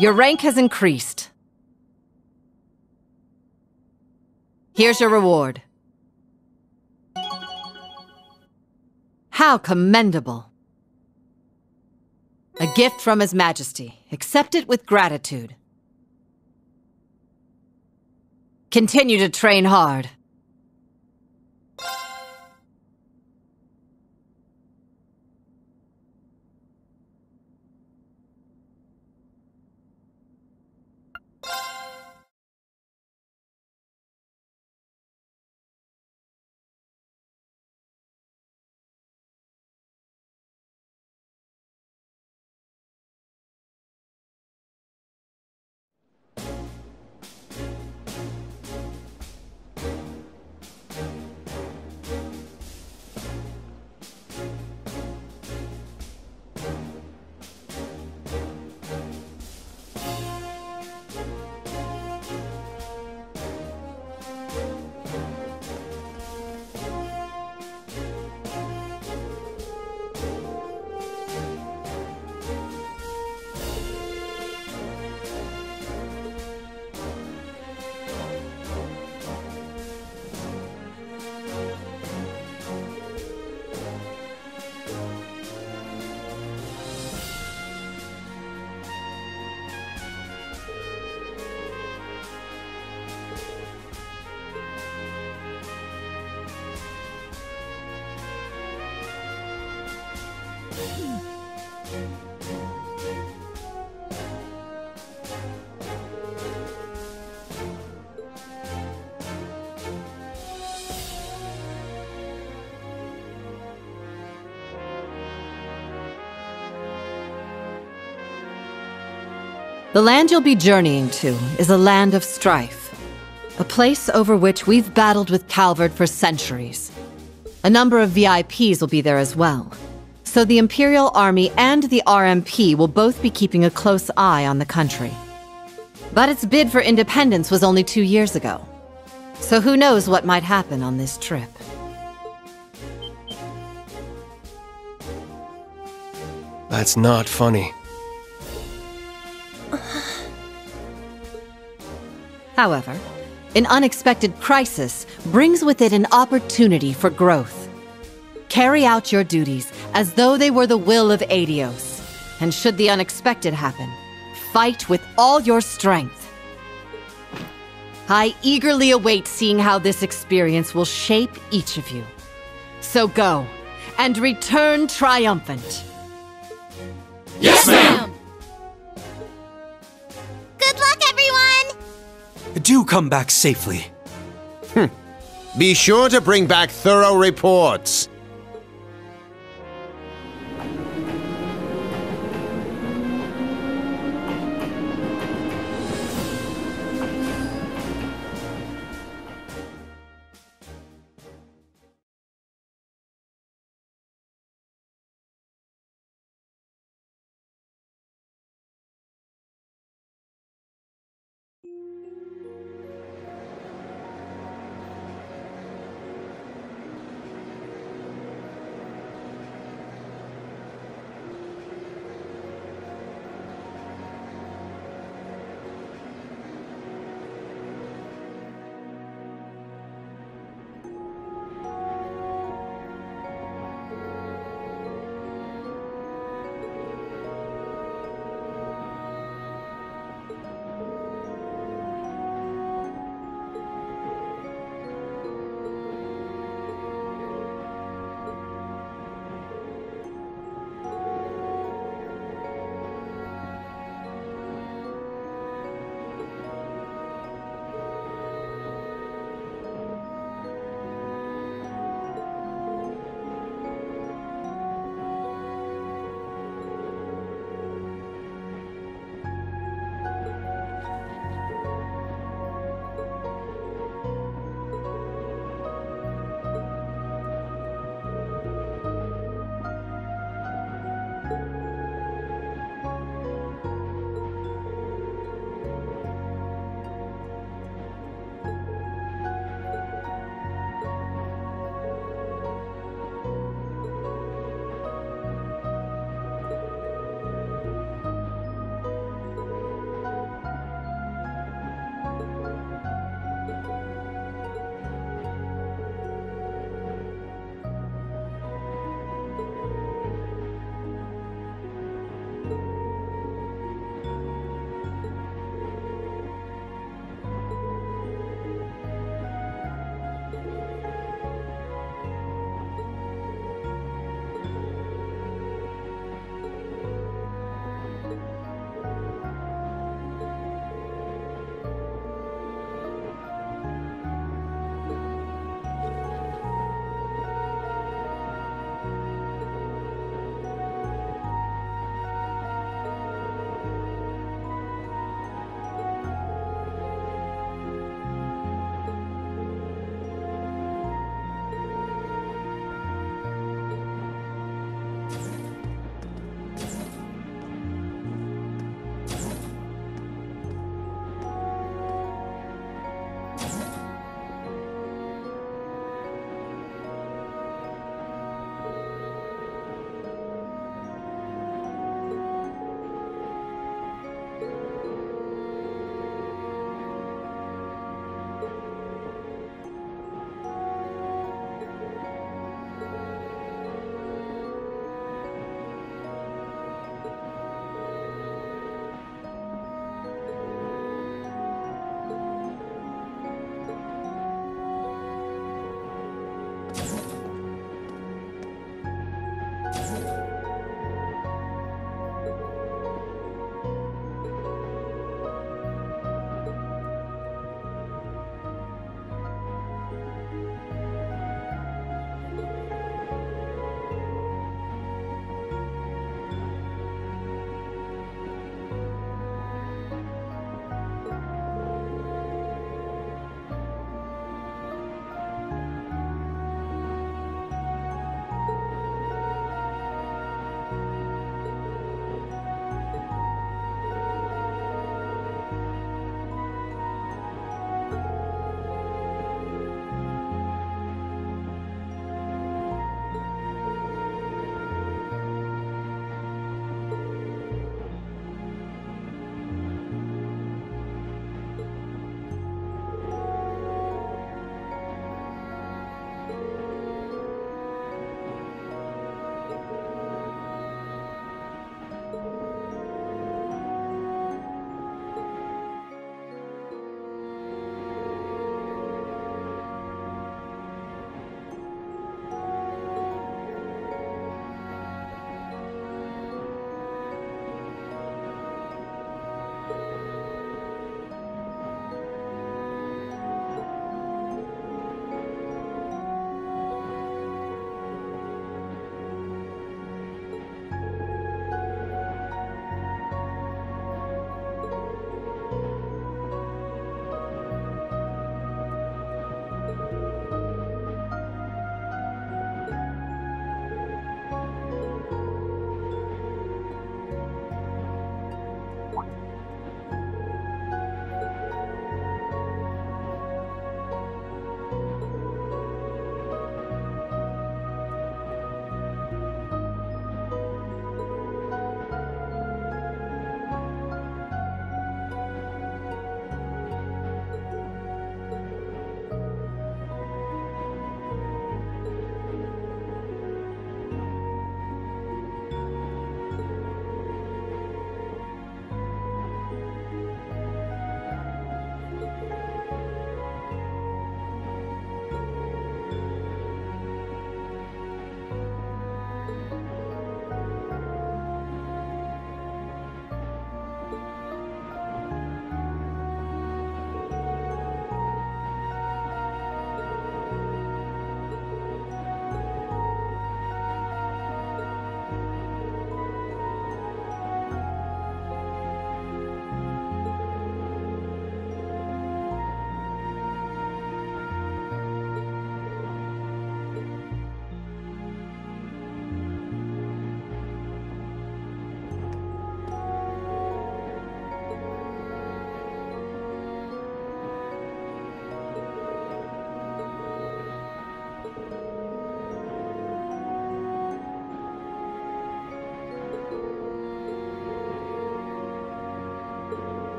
Your rank has increased. Here's your reward. How commendable. A gift from His Majesty. Accept it with gratitude. Continue to train hard. The land you'll be journeying to is a land of strife. A place over which we've battled with Calvard for centuries. A number of VIPs will be there as well. So the Imperial Army and the RMP will both be keeping a close eye on the country. But its bid for independence was only 2 years ago. So who knows what might happen on this trip. That's not funny. However, an unexpected crisis brings with it an opportunity for growth. Carry out your duties as though they were the will of Adios. And should the unexpected happen, fight with all your strength. I eagerly await seeing how this experience will shape each of you. So go, and return triumphant. Yes, ma'am! Good luck, everyone! Do come back safely. Be sure to bring back thorough reports.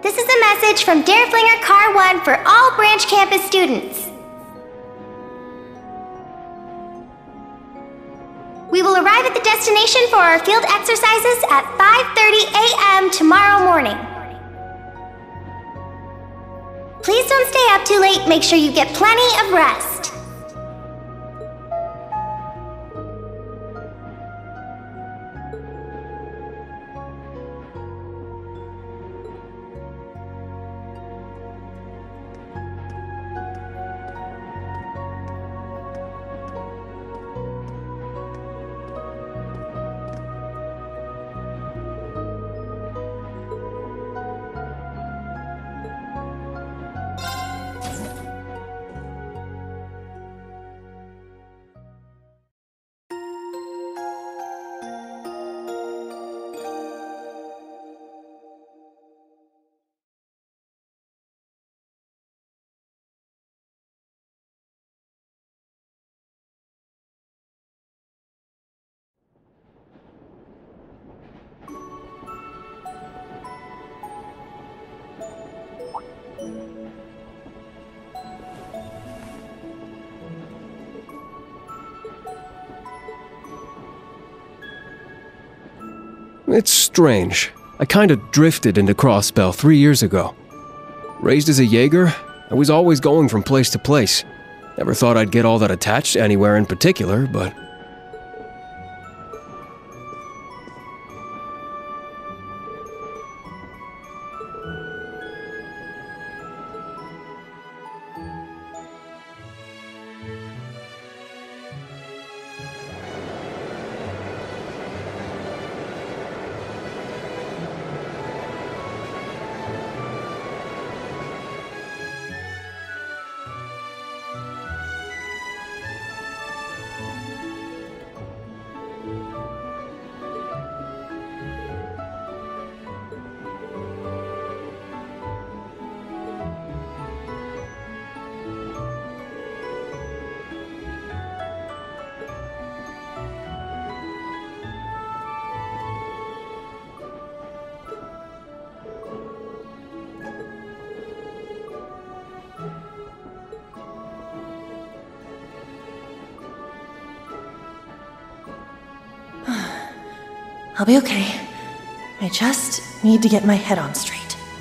This is a message from Dareflinger Car 1 for all branch campus students. We will arrive at the destination for our field exercises at 5:30 a.m. tomorrow morning. Please don't stay up too late. Make sure you get plenty of rest. It's strange. I kinda drifted into Crossbell 3 years ago. Raised as a Jaeger, I was always going from place to place. Never thought I'd get all that attached anywhere in particular, but... I'll be okay. I just need to get my head on straight.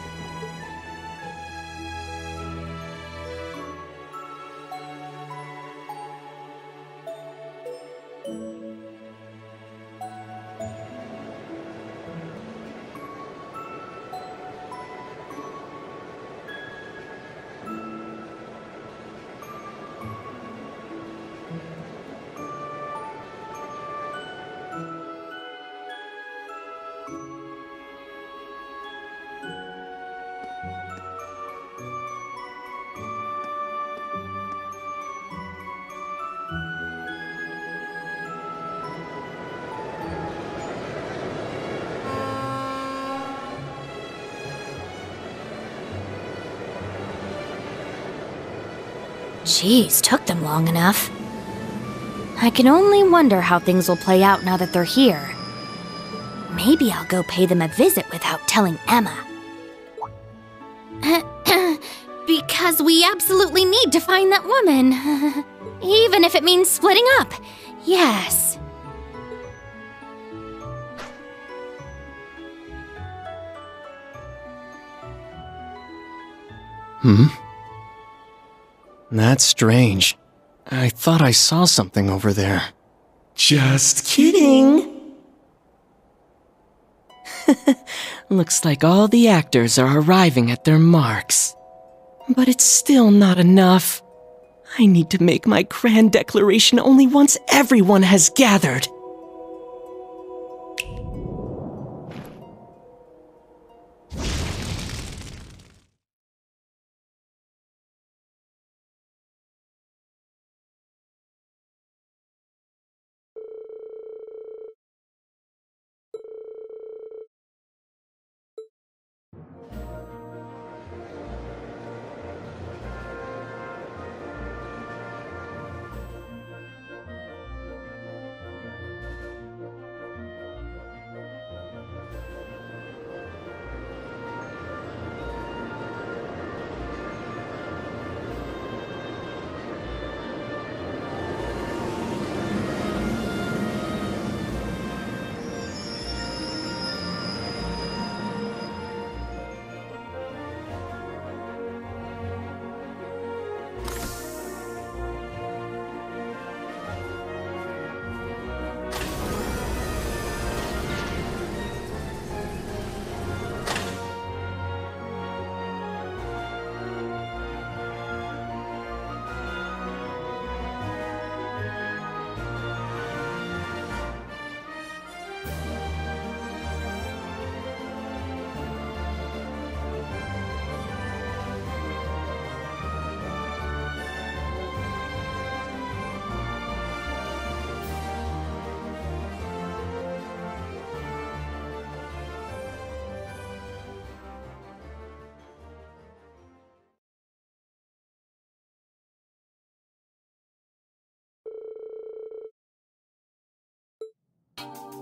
Jeez, took them long enough. I can only wonder how things will play out now that they're here. Maybe I'll go pay them a visit without telling Emma. Because we absolutely need to find that woman. Even if it means splitting up. Yes. That's strange. I thought I saw something over there. Just kidding. Looks like all the actors are arriving at their marks. But it's still not enough. I need to make my grand declaration only once everyone has gathered.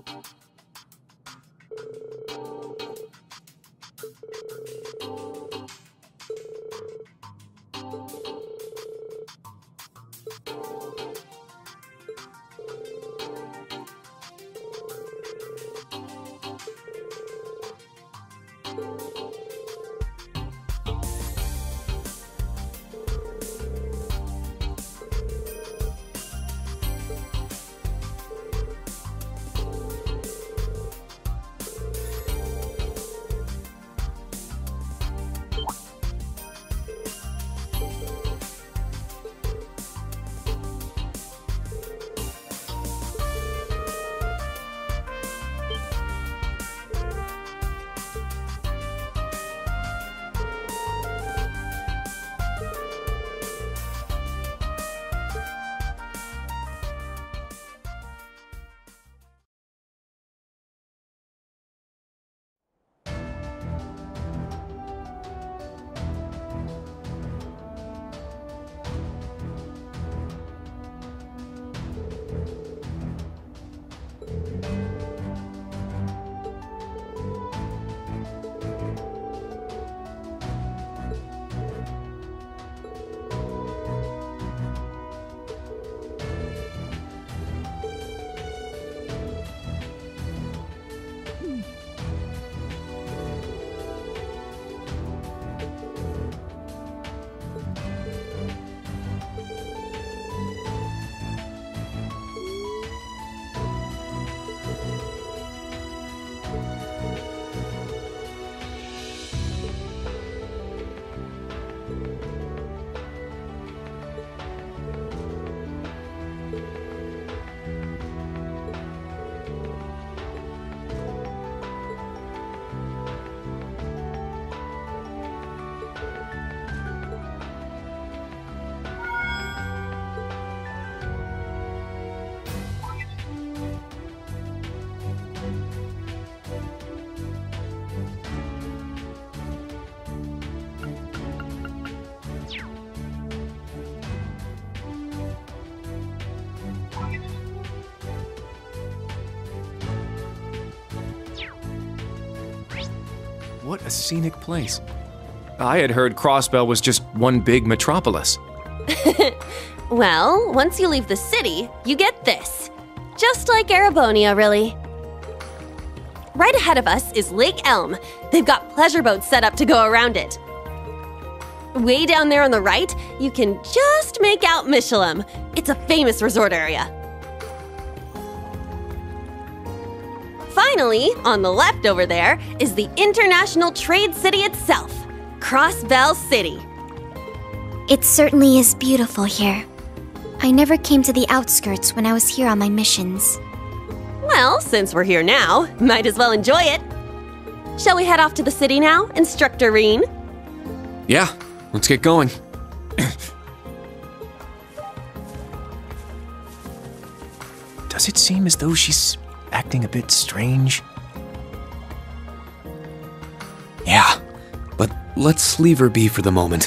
What a scenic place. I had heard Crossbell was just one big metropolis. Well, once you leave the city, you get this. Just like Erebonia, really. Right ahead of us is Lake Elm. They've got pleasure boats set up to go around it. Way down there on the right, you can just make out Michelem. It's a famous resort area. Finally, on the left over there, is the international trade city itself, Crossbell City. It certainly is beautiful here. I never came to the outskirts when I was here on my missions. Well, since we're here now, might as well enjoy it. Shall we head off to the city now, Instructor Reen? Yeah, let's get going. Does it seem as though she's acting a bit strange? Yeah, but let's leave her be for the moment.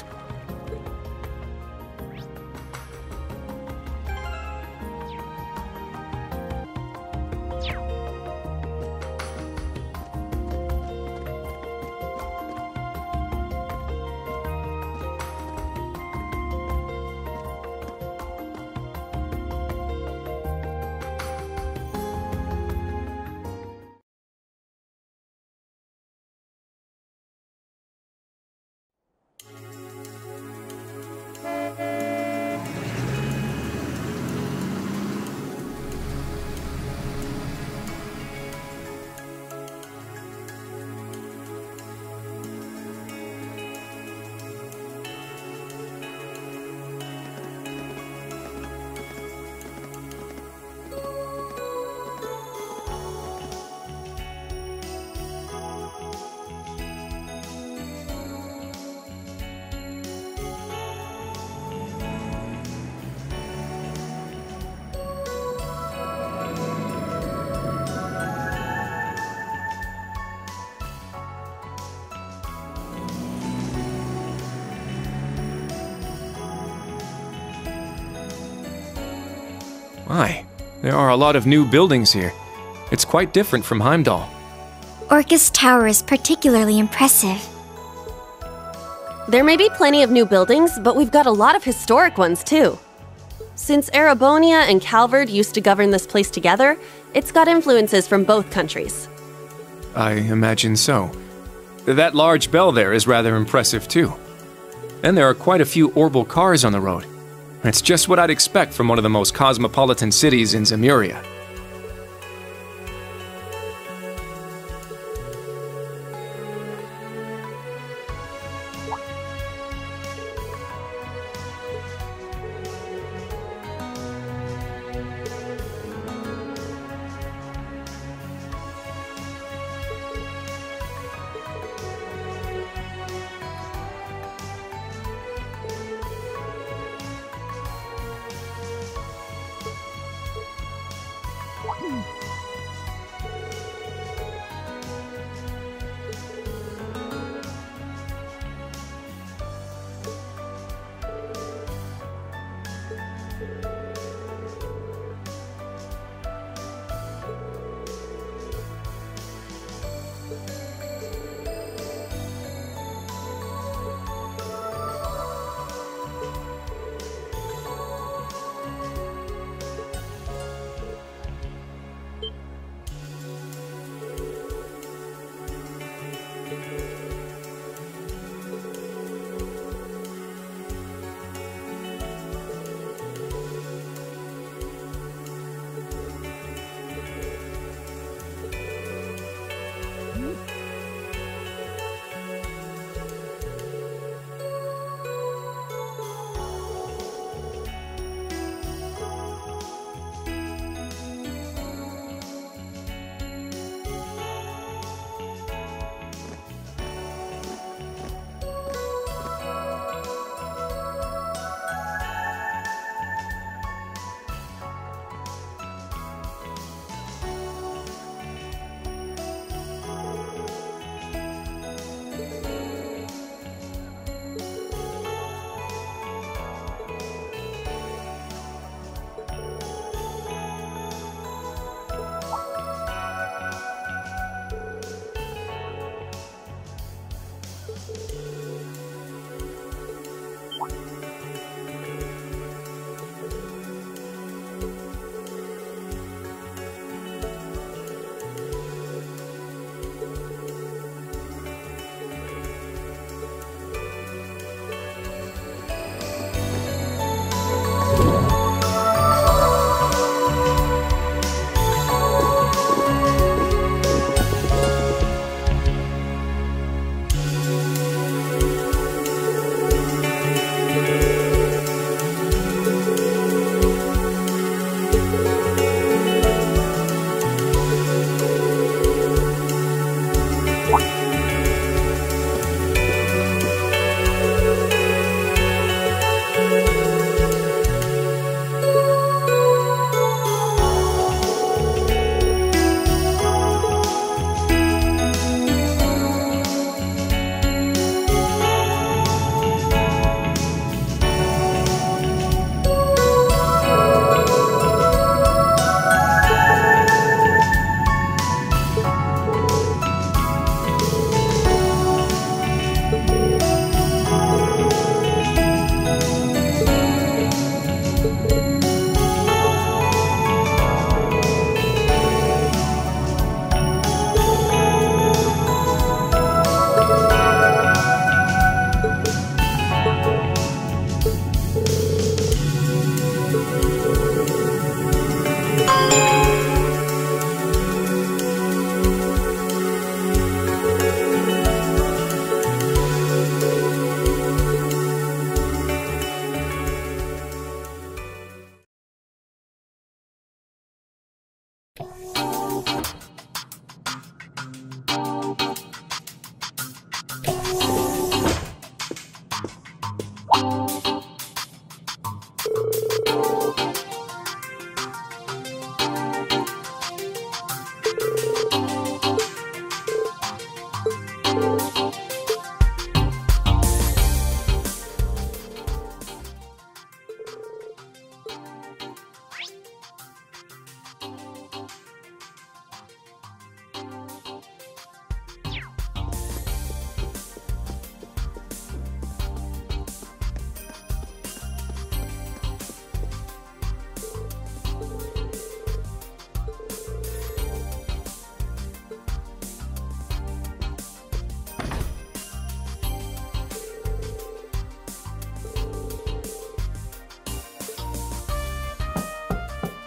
My, there are a lot of new buildings here. It's quite different from Heimdall. Orchis Tower is particularly impressive. There may be plenty of new buildings, but we've got a lot of historic ones too. Since Erebonia and Calvard used to govern this place together, it's got influences from both countries. I imagine so. That large bell there is rather impressive too. And there are quite a few orbital cars on the road. It's just what I'd expect from one of the most cosmopolitan cities in Zemuria.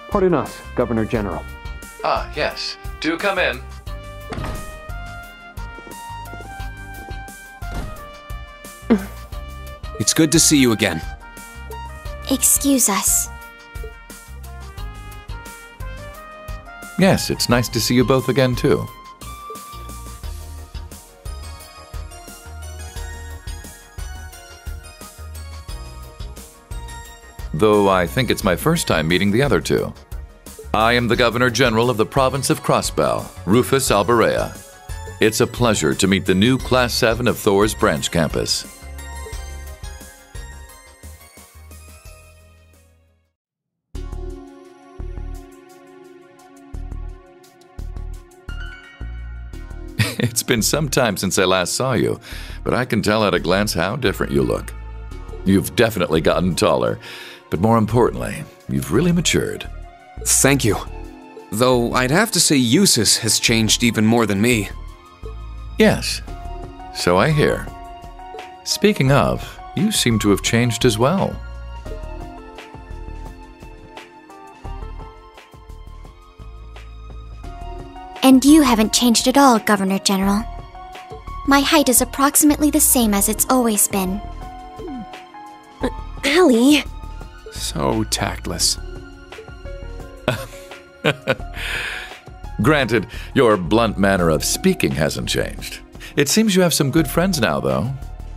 Pardon us, Governor General. Ah, yes. Do come in. It's good to see you again. Excuse us. Yes, it's nice to see you both again, too. Though I think it's my first time meeting the other two. I am the Governor General of the province of Crossbell, Rufus Albarea. It's a pleasure to meet the new Class 7 of Thor's branch campus. It's been some time since I last saw you, but I can tell at a glance how different you look. You've definitely gotten taller, but more importantly, you've really matured. Thank you. Though I'd have to say Eustace has changed even more than me. Yes, so I hear. Speaking of, you seem to have changed as well. And you haven't changed at all, Governor General. My height is approximately the same as it's always been. Allie! So tactless. Granted, your blunt manner of speaking hasn't changed. It seems you have some good friends now, though.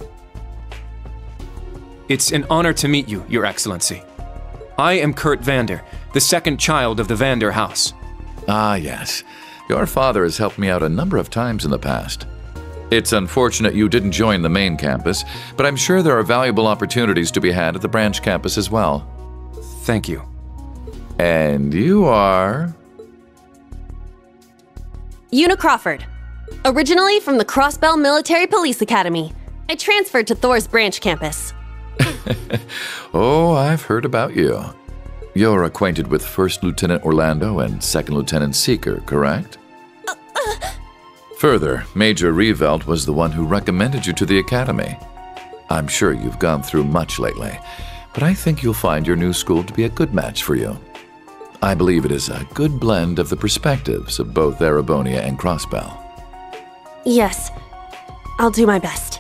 It's an honor to meet you, Your Excellency. I am Kurt Vander, the second child of the Vander house. Ah, yes. Your father has helped me out a number of times in the past. It's unfortunate you didn't join the main campus, but I'm sure there are valuable opportunities to be had at the branch campus as well. Thank you. And you are... Una Crawford. Originally from the Crossbell Military Police Academy. I transferred to Thor's branch campus. Oh, I've heard about you. You're acquainted with First Lieutenant Orlando and Second Lieutenant Seeker, correct? Further, Major Revelt was the one who recommended you to the Academy. I'm sure you've gone through much lately, but I think you'll find your new school to be a good match for you. I believe it is a good blend of the perspectives of both Erebonia and Crossbell. Yes, I'll do my best.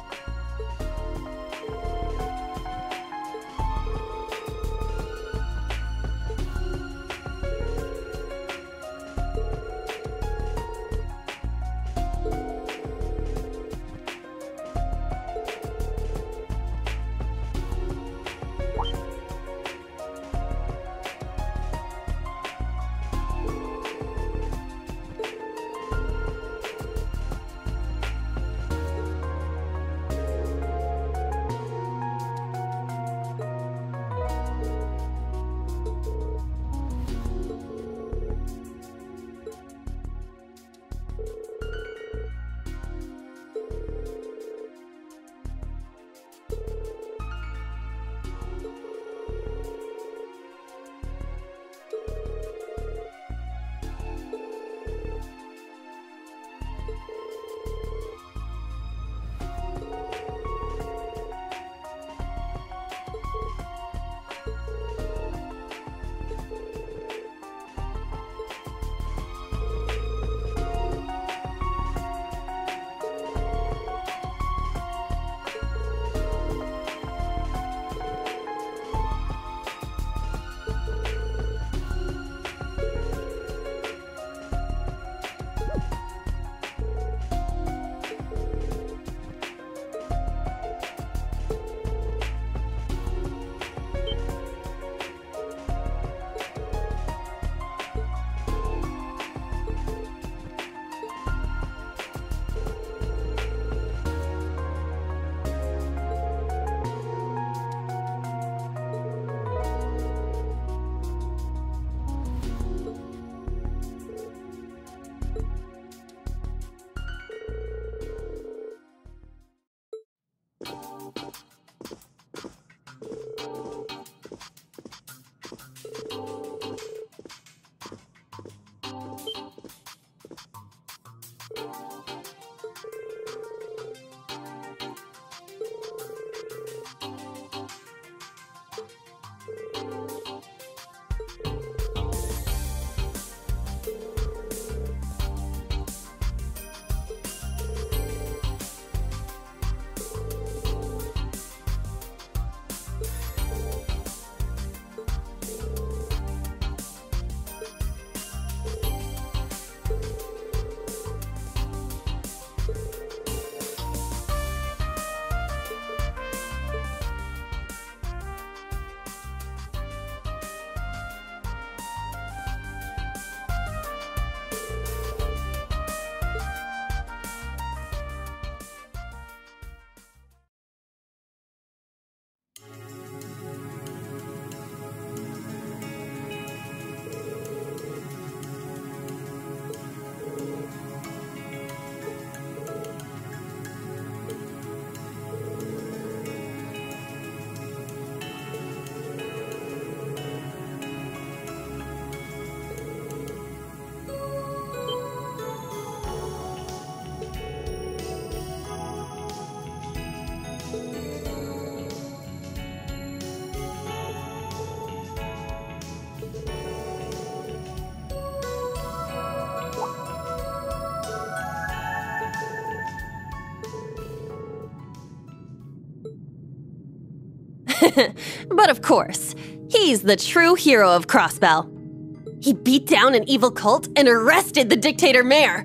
But of course, he's the true hero of Crossbell. He beat down an evil cult and arrested the dictator mayor.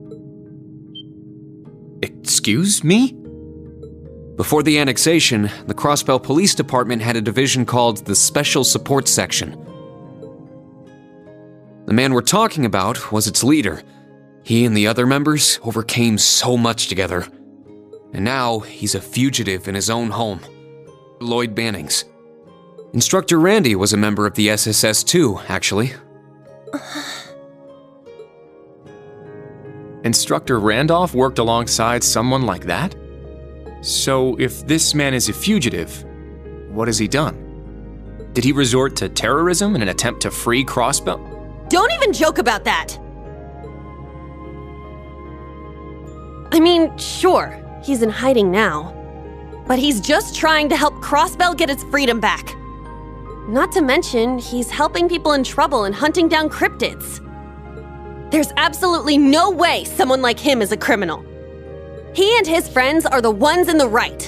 Excuse me? Before the annexation, the Crossbell Police Department had a division called the Special Support Section. The man we're talking about was its leader. He and the other members overcame so much together. And now he's a fugitive in his own home, Lloyd Banning's. Instructor Randy was a member of the SSS too, actually. Instructor Randolph worked alongside someone like that? So if this man is a fugitive, what has he done? Did he resort to terrorism in an attempt to free Crossbell? Don't even joke about that! I mean, sure, he's in hiding now. But he's just trying to help Crossbell get its freedom back. Not to mention, he's helping people in trouble and hunting down cryptids. There's absolutely no way someone like him is a criminal. He and his friends are the ones in the right.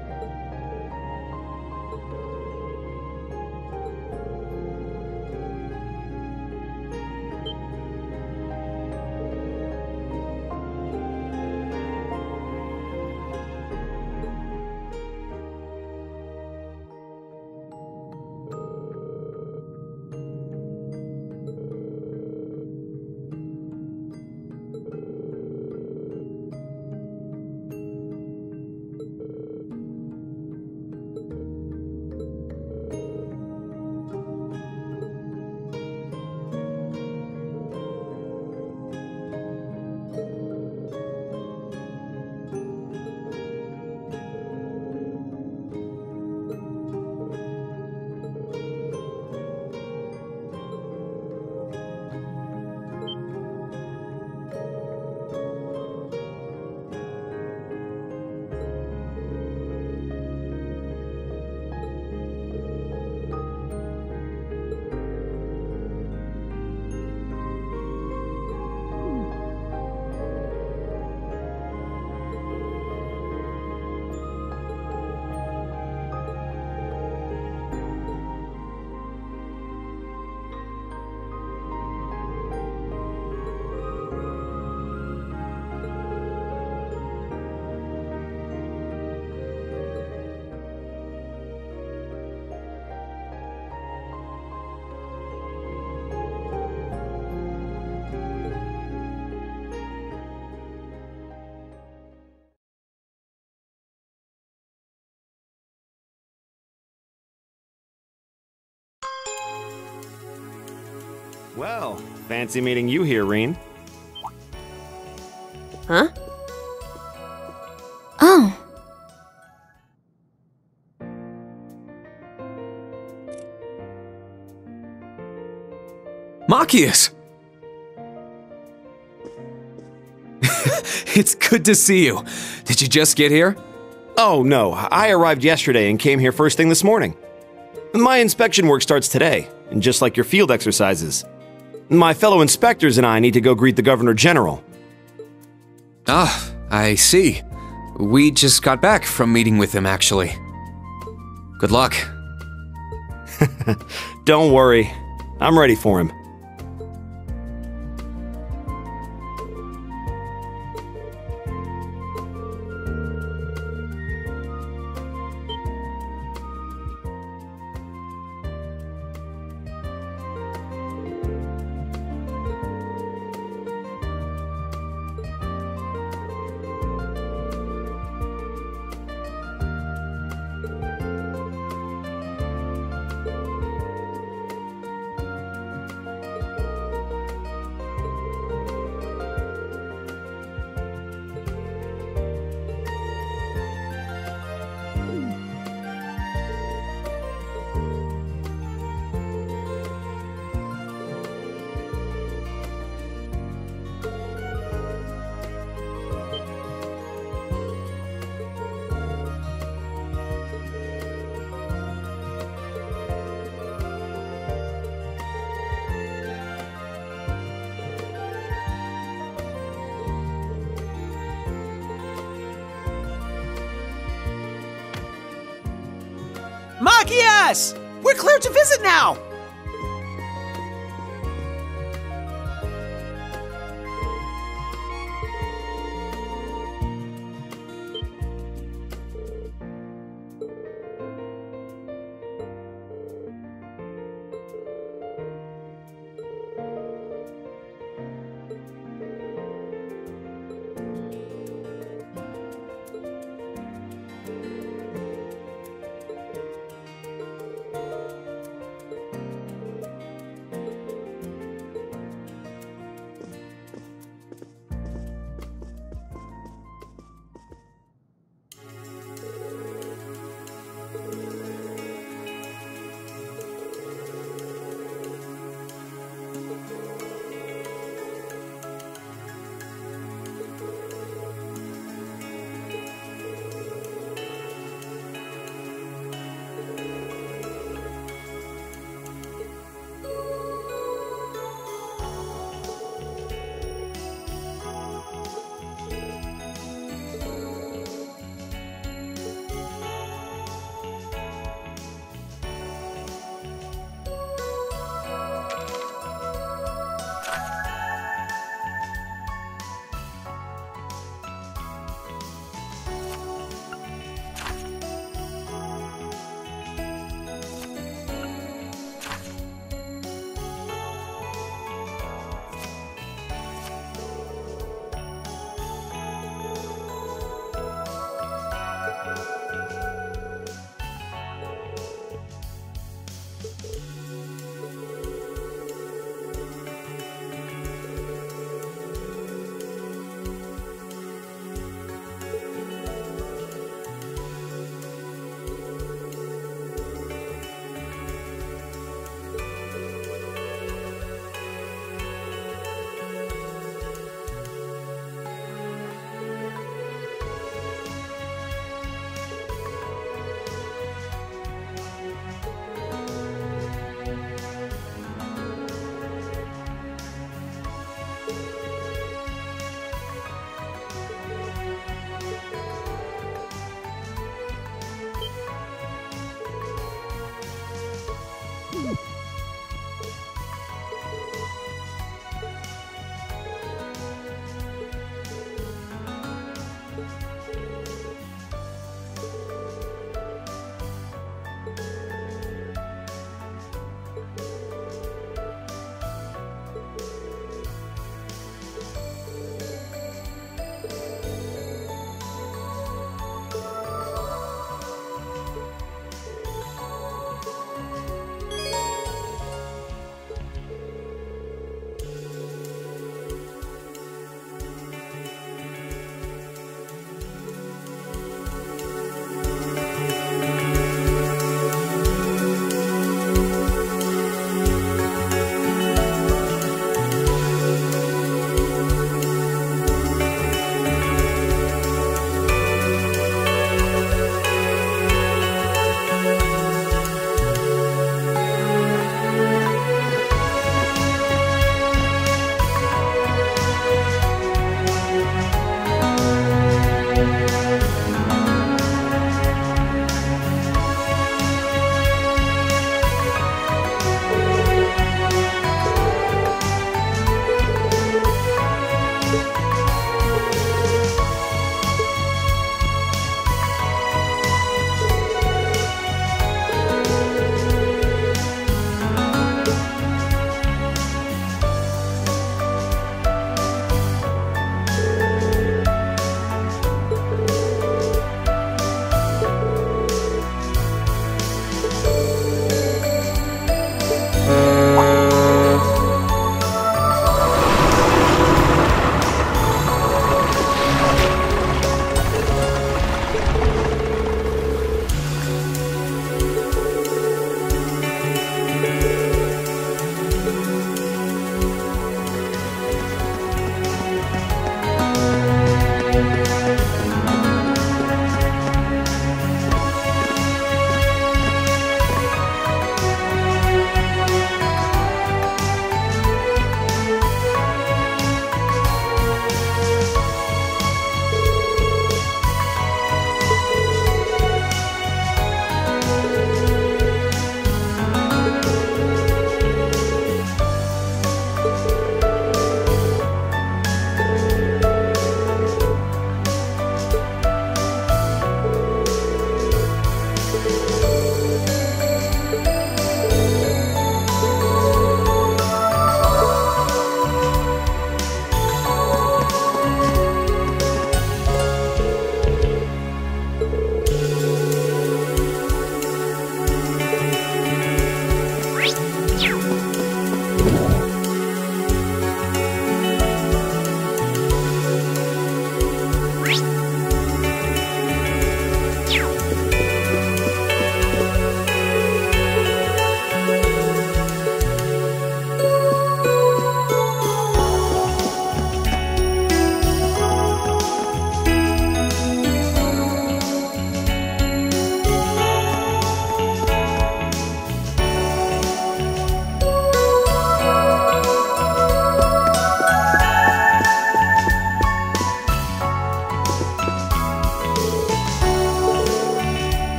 Well, fancy meeting you here, Reen. Huh? Oh. Machias! It's good to see you. Did you just get here? Oh, no. I arrived yesterday and came here first thing this morning. My inspection work starts today, and just like your field exercises. My fellow inspectors and I need to go greet the Governor General. Ah, I see. We just got back from meeting with him, actually. Good luck. Don't worry. I'm ready for him. Magias! We're clear to visit now!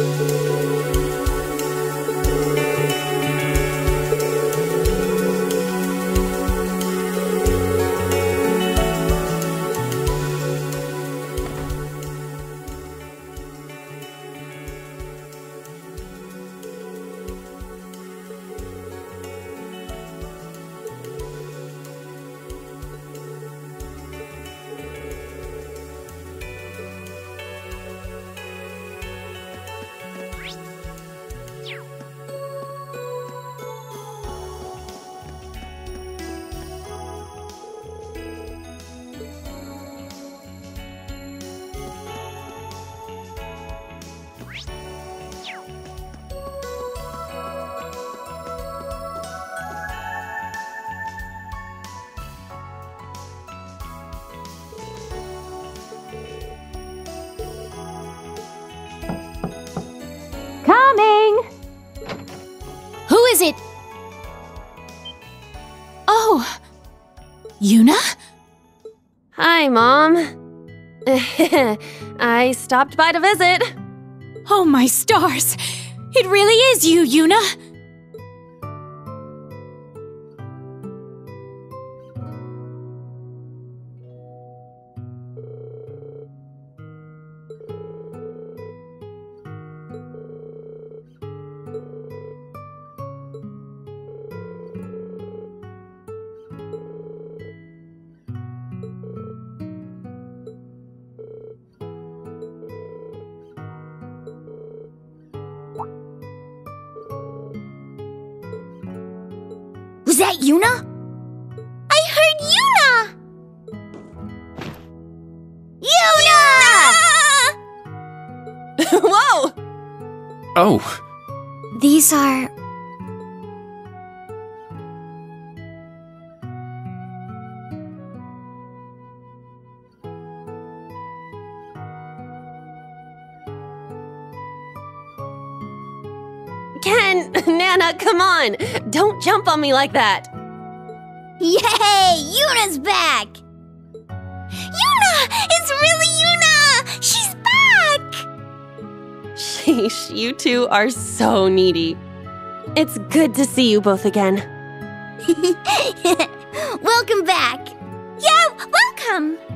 Coming! Who is it? Oh, Yuna? Hi, Mom. I stopped by to visit. Oh, my stars! It really is you, Yuna! Was that Yuna? I heard Yuna! Yuna! Whoa! Oh, These are... Ken, Nana, come on! Don't jump on me like that! Yay! Yuna's back! Yuna! It's really Yuna! She's back! Sheesh, you two are so needy. It's good to see you both again. Welcome back! Yeah, welcome!